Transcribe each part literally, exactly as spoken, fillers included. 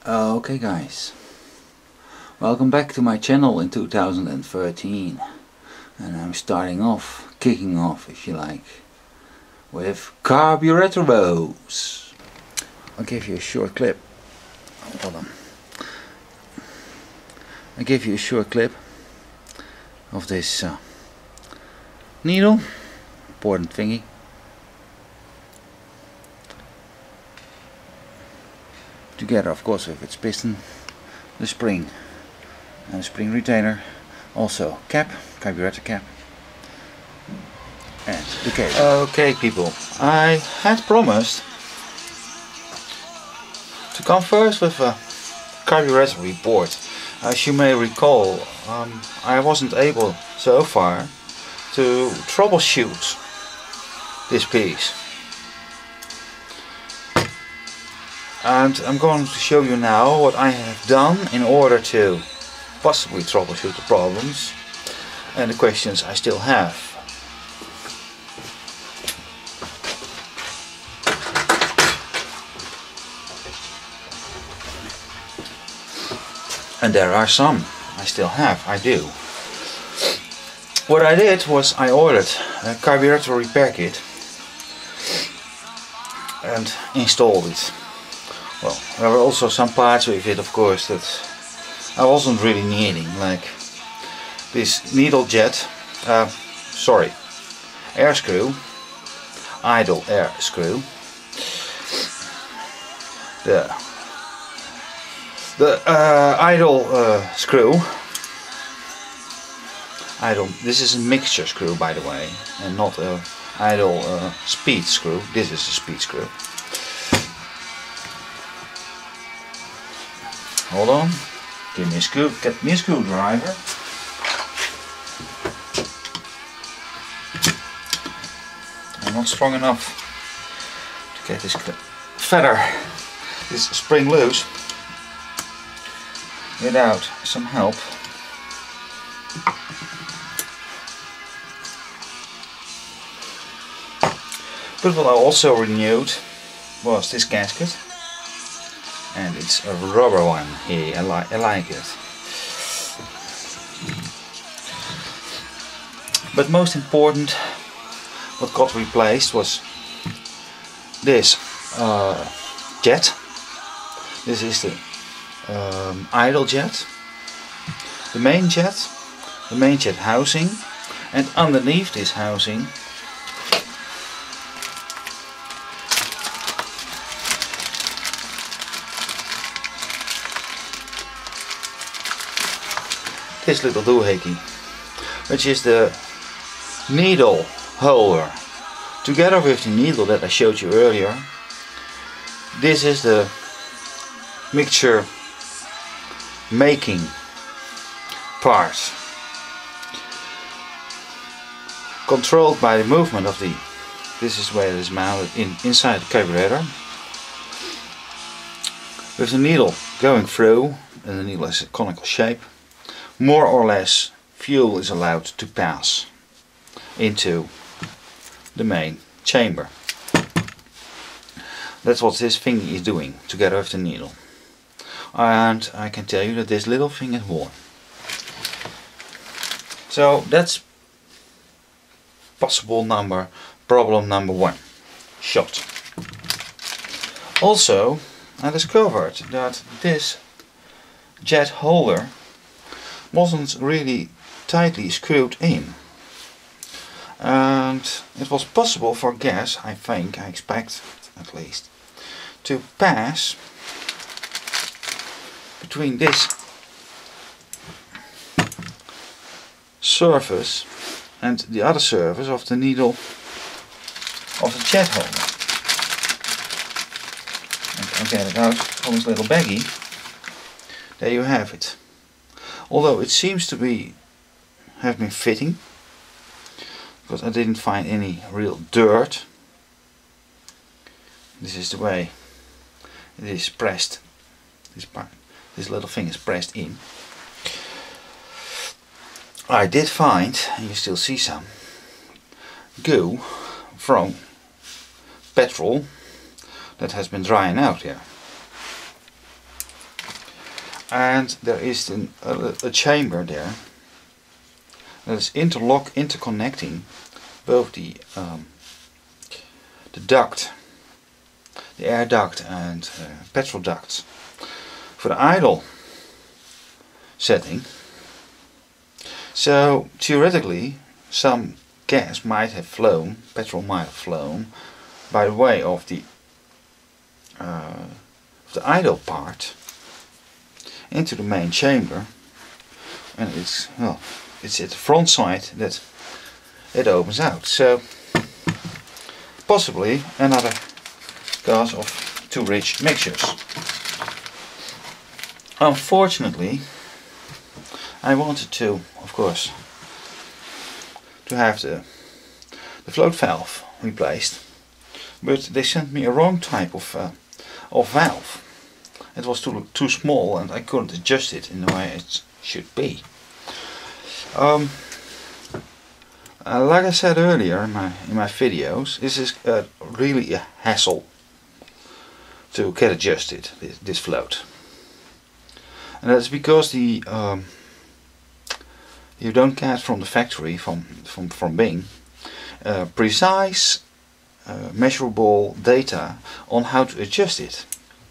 Uh, okay guys, welcome back to my channel in two thousand thirteen, and I'm starting off, kicking off if you like, with carburetors. I'll give you a short clip. Hold on. I'll give you a short clip of this uh, needle, important thingy. Together of course with its piston, the spring and the spring retainer, also cap, carburetor cap, and the cable. Okay people, I had promised to come first with a carburetor report. As you may recall, um, I wasn't able so far to troubleshoot this piece. And I'm going to show you now what I have done in order to possibly troubleshoot the problems and the questions I still have. And there are some I still have, I do. What I did was I ordered a carburetor repair kit and installed it. Well, there were also some parts with it, of course, that I wasn't really needing, like this needle jet, uh, sorry, air screw, idle air screw, the the uh, idle uh, screw, idle. This is a mixture screw, by the way, and not a idle uh, speed screw. This is a speed screw. Hold on, give me a screw, get me a screwdriver. I'm not strong enough to get this feather, this spring loose without some help. But what I also renewed was this gasket. And it's a rubber one here, I, li I like it. But most important, what got replaced was this uh, jet. This is the um, idle jet, the main jet, the main jet housing, and underneath this housing this little doohickey, which is the needle holder. Together with the needle that I showed you earlier, this is the mixture making part, controlled by the movement of the, this is where it is mounted in, inside the carburetor, with the needle going through, and the needle has a conical shape. More or less fuel is allowed to pass into the main chamber. That's what this thing is doing together with the needle. And I can tell you that this little thing is worn. So that's possible number, problem number one, shot. Also, I discovered that this jet holder wasn't really tightly screwed in, and it was possible for gas, I think, I expect at least, to pass between this surface and the other surface of the needle of the jet holder. And I'll get it out from this little baggie. There you have it. Although it seems to be have been fitting, because I didn't find any real dirt. This is the way it is pressed. This part, this little thing is pressed in. I did find, and you still see some, goo from petrol that has been drying out here. and there is an, a, a chamber there that is interlock interconnecting both the um, the duct, the air duct and uh, petrol ducts. For the idle setting, so theoretically some gas might have flown, petrol might have flown by the way of the uh, of the idle part into the main chamber, and it's well it's at the front side that it opens out. So possibly another cause of too rich mixtures. Unfortunately, I wanted to, of course, to have the, the float valve replaced, but they sent me a wrong type of, uh, of valve. It was too, too small and I couldn't adjust it in the way it should be. Um, uh, like I said earlier in my, in my videos, this is uh, really a hassle to get adjusted, this, this float. And that's because the um, you don't get from the factory, from from from Bing, uh, precise, uh, measurable data on how to adjust it.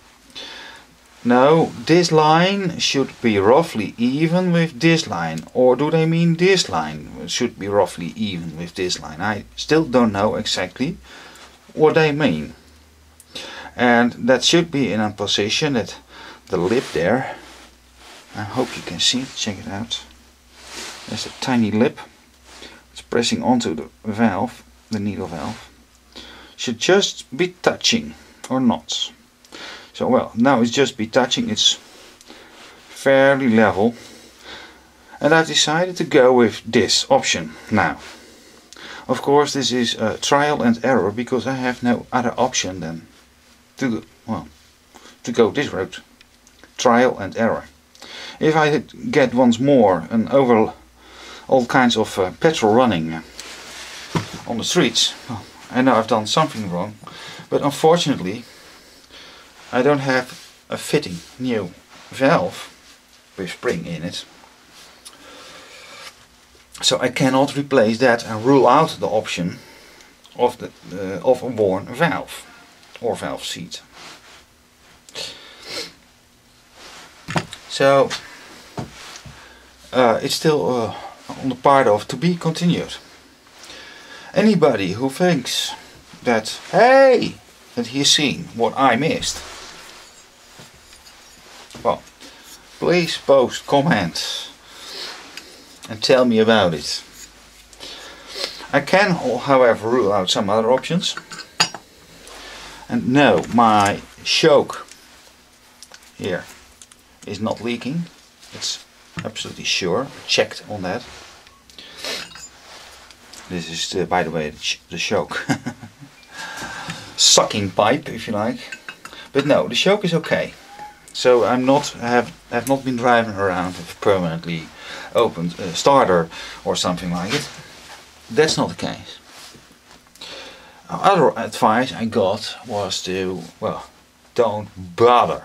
Now, this line should be roughly even with this line, or do they mean this line should be roughly even with this line? I still don't know exactly what they mean. And that should be in a position that the lip there, I hope you can see it, check it out. There's a tiny lip. It's pressing onto the valve, the needle valve. Should just be touching or not. So well, now it's just be touching, it's fairly level. And I've decided to go with this option now. Of course this is a trial and error because I have no other option than to, well, to go this route. Trial and error. If I get once more and over all kinds of uh, petrol running uh, on the streets, well, I know I've done something wrong, but unfortunately I don't have a fitting new valve with spring in it, so I cannot replace that and rule out the option of the uh, of a worn valve or valve seat. So uh, it's still uh, on the part of to be continued. Anybody who thinks that, hey, that he's seen what I missed, well, please post comments and tell me about it. I can, however, rule out some other options. And no, my choke here is not leaking. It's absolutely sure. I checked on that. This is, uh, by the way, the, ch the choke. Sucking pipe, if you like. But no, the choke is okay. So I'm not have have not been driving around with permanently opened uh, starter or something like it. That's not the case. Other advice I got was to, well, don't bother.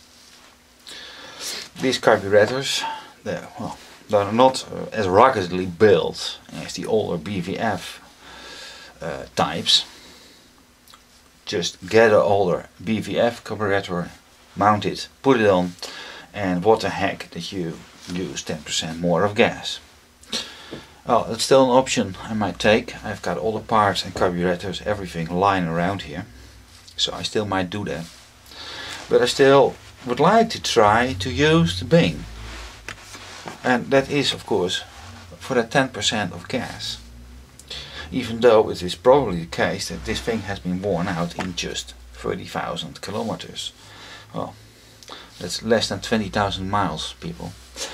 These carburetors, they're, well, they're not uh, as ruggedly built as the older B V F uh, types. Just get an older B V F carburetor, mount it, put it on, and what the heck that you use ten percent more of gas. Well, that's still an option I might take. I've got all the parts and carburetors, everything lying around here, so I still might do that. But I still would like to try to use the Bing, and that is of course for that ten percent of gas, even though it is probably the case that this thing has been worn out in just thirty thousand kilometers. Well, that's less than twenty thousand miles, people.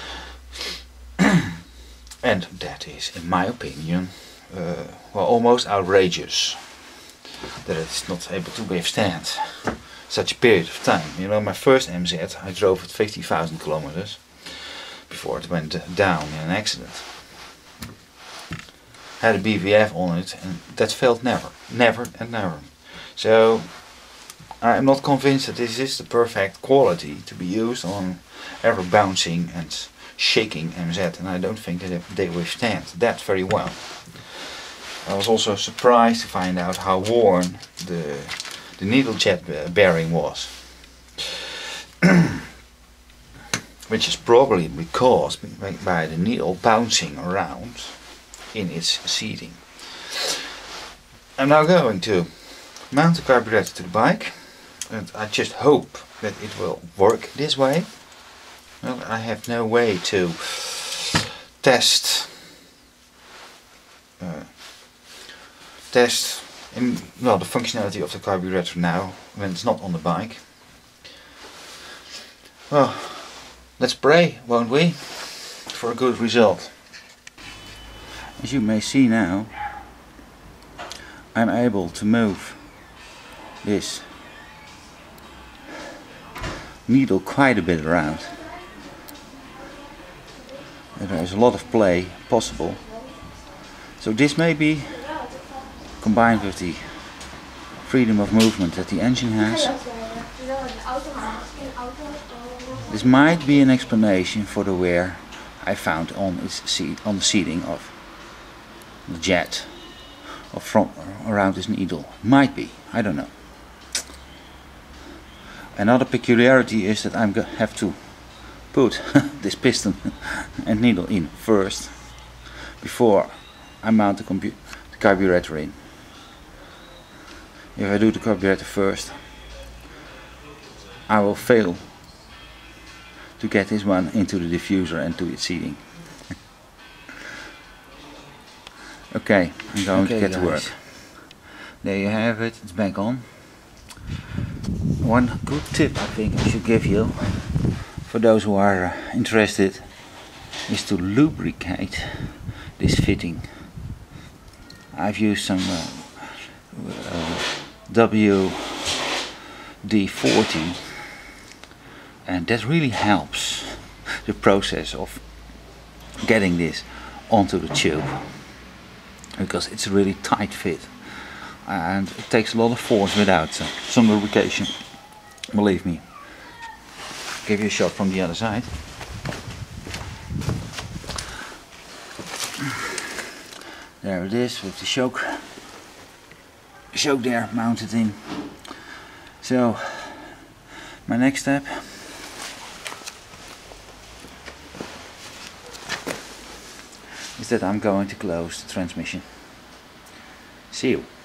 And that is, in my opinion, uh, well, almost outrageous that it's not able to withstand such a period of time. You know, my first M Z I drove at fifty thousand kilometers before it went down in an accident. Had a B V F on it, and that failed never, never and never. So I'm not convinced that this is the perfect quality to be used on ever bouncing and shaking M Z, and I don't think that they withstand that very well. I was also surprised to find out how worn the, the needle jet bearing was. Which is probably caused by the needle bouncing around in its seating. I'm now going to mount the carburetor to the bike, and I just hope that it will work this way. Well, I have no way to test uh, test in, well, the functionality of the carburetor now when it's not on the bike. Well, let's pray, won't we, for a good result. As you may see now, I'm able to move this needle quite a bit around. There is a lot of play possible. So this may be, combined with the freedom of movement that the engine has, this might be an explanation for the wear I found on its seat, on the seating of the jet, or from around this needle. Might be, I don't know. Another peculiarity is that I have to put this piston and needle in first before I mount the, the carburetor in. If I do the carburetor first, I will fail to get this one into the diffuser and to its seating. Okay, I'm going okay, to get guys. to work. There you have it, it's back on. One good tip I think I should give you, for those who are uh, interested, is to lubricate this fitting. I've used some uh, uh, W D forty, and that really helps the process of getting this onto the tube, because it's a really tight fit and it takes a lot of force without uh, some lubrication, believe me. Give you a shot from the other side. There it is with the choke, choke there mounted in. So my next step is that I'm going to close the transmission. See you.